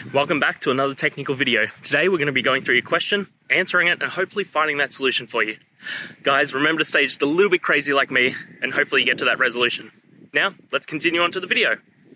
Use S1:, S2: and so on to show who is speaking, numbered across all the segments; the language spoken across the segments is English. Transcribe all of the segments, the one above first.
S1: Welcome back to another technical video. Today we're going to be going through your question, answering it, and hopefully finding that solution for you. Guys, remember to stay just a little bit crazy like me, and hopefully you get to that resolution. Now, let's continue on to the video.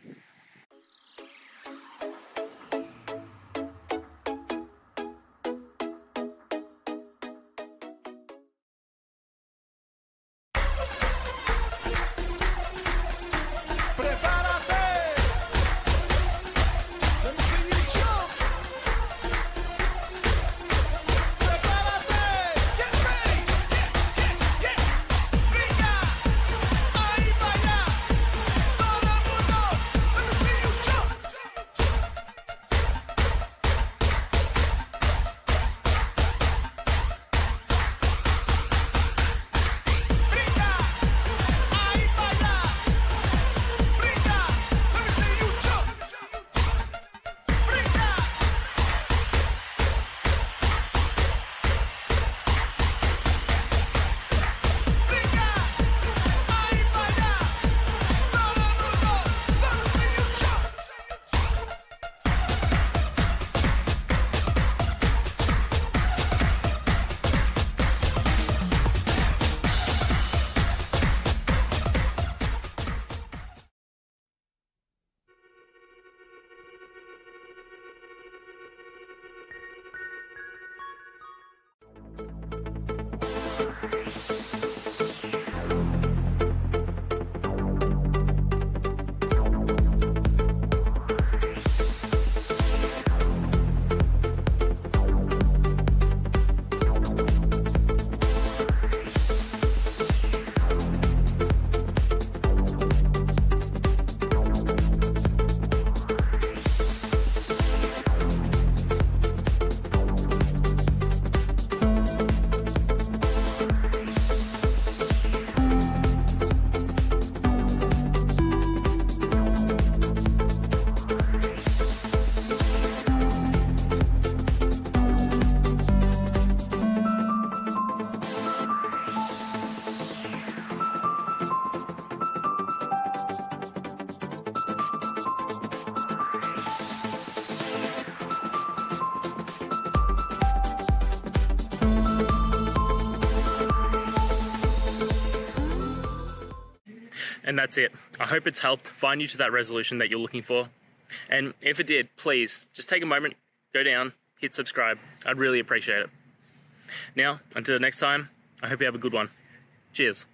S1: And that's it. I hope it's helped find you to that resolution that you're looking for. And if it did, please just take a moment, go down, hit subscribe. I'd really appreciate it. Now, until next time, I hope you have a good one. Cheers.